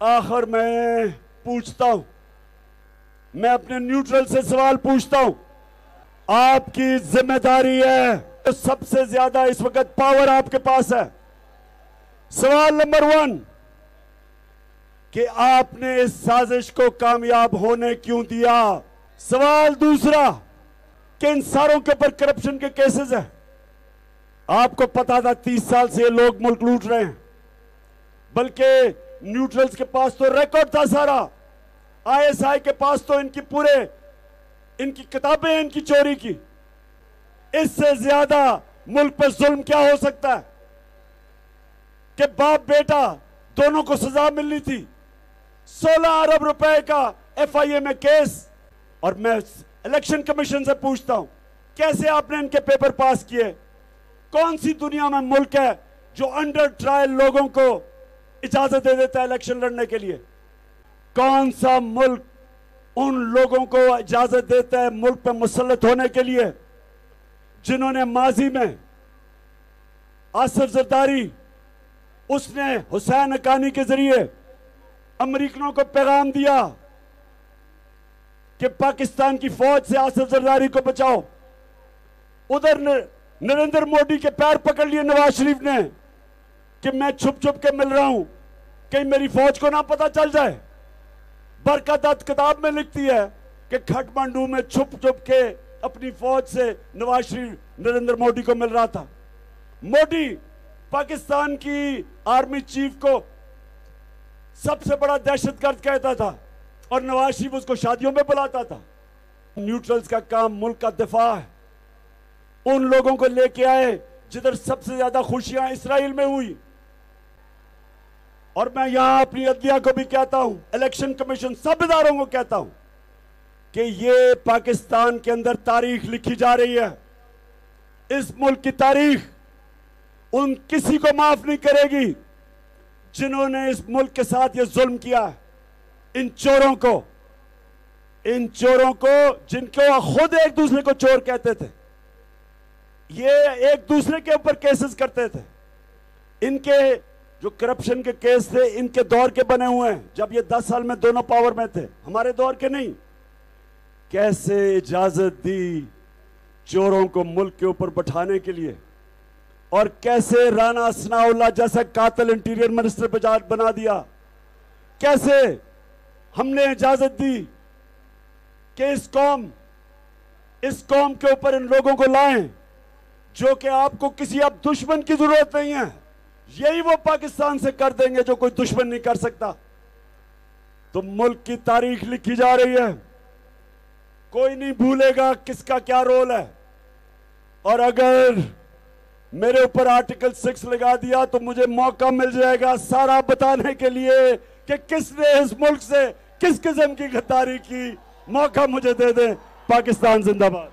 आखिर मैं पूछता हूं, मैं अपने न्यूट्रल से सवाल पूछता हूं। आपकी जिम्मेदारी है, तो सबसे ज्यादा इस वक्त पावर आपके पास है। सवाल नंबर 1 कि आपने इस साजिश को कामयाब होने क्यों दिया। सवाल दूसरा कि इन सारों के ऊपर करप्शन के केसेस हैं। आपको पता था 30 साल से ये लोग मुल्क लूट रहे हैं, बल्कि न्यूट्रल्स के पास तो रिकॉर्ड था सारा। आईएसआई के पास तो इनकी किताबें इनकी चोरी की। इससे ज्यादा मुल्क पर जुल्म क्या हो सकता है कि बाप बेटा दोनों को सजा मिलनी थी। 16 अरब रुपए का एफआईए में केस। और मैं इलेक्शन कमीशन से पूछता हूं, कैसे आपने इनके पेपर पास किए? कौन सी दुनिया में मुल्क है जो अंडर ट्रायल लोगों को इजाजत दे देता है इलेक्शन लड़ने के लिए? कौन सा मुल्क उन लोगों को इजाजत देता है मुल्क पर मुसल्लत होने के लिए जिन्होंने माजी में आसिफ जरदारी, उसने हुसैन हक्कानी के जरिए अमेरिकनों को पैगाम दिया कि पाकिस्तान की फौज से आसिफ जरदारी को बचाओ। उधर नरेंद्र मोदी के पैर पकड़ लिए नवाज शरीफ ने कि मैं छुप छुप के मिल रहा हूं, कहीं मेरी फौज को ना पता चल जाए। बरकत किताब में लिखती है कि काठमांडू में छुप छुप के अपनी फौज से नवाज शरीफ नरेंद्र मोदी को मिल रहा था। मोदी पाकिस्तान की आर्मी चीफ को सबसे बड़ा दहशतगर्द कहता था और नवाज शरीफ उसको शादियों में बुलाता था। न्यूट्रल्स का काम मुल्क का दिफा है। उन लोगों को लेके आए जिधर सबसे ज्यादा खुशियां इसराइल में हुई। और मैं यहां अपनी अदलिया को भी कहता हूं, इलेक्शन कमीशन, सब इदारों को कहता हूं कि ये पाकिस्तान के अंदर तारीख लिखी जा रही है। इस मुल्क की तारीख उन किसी को माफ नहीं करेगी जिन्होंने इस मुल्क के साथ ये जुल्म किया। इन चोरों को जिनको खुद एक दूसरे को चोर कहते थे, ये एक दूसरे के ऊपर केसेस करते थे। इनके जो करप्शन के केस थे इनके दौर के बने हुए हैं, जब ये 10 साल में दोनों पावर में थे, हमारे दौर के नहीं। कैसे इजाजत दी चोरों को मुल्क के ऊपर बैठाने के लिए, और कैसे राना सनाउल्लाह जैसा कातिल इंटीरियर मिनिस्टर बना दिया। कैसे हमने इजाजत दी कि इस कौम के ऊपर इन लोगों को लाएं जो कि आपको किसी अब दुश्मन की जरूरत नहीं है, यही वो पाकिस्तान से कर देंगे जो कोई दुश्मन नहीं कर सकता। तो मुल्क की तारीख लिखी जा रही है, कोई नहीं भूलेगा किसका क्या रोल है। और अगर मेरे ऊपर आर्टिकल 6 लगा दिया तो मुझे मौका मिल जाएगा सारा बताने के लिए कि किसने इस मुल्क से किस किस्म की गद्दारी की। मौका मुझे दे दें। पाकिस्तान जिंदाबाद।